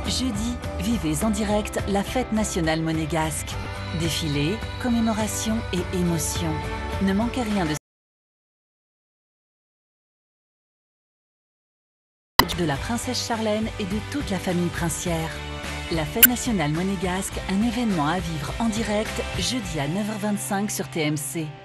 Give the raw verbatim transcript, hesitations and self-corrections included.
Jeudi, vivez en direct la fête nationale monégasque. Défilé, commémoration et émotion. Ne manquez rien de de la princesse Charlène et de toute la famille princière. La fête nationale monégasque, un événement à vivre en direct, jeudi à neuf heures vingt-cinq sur T M C.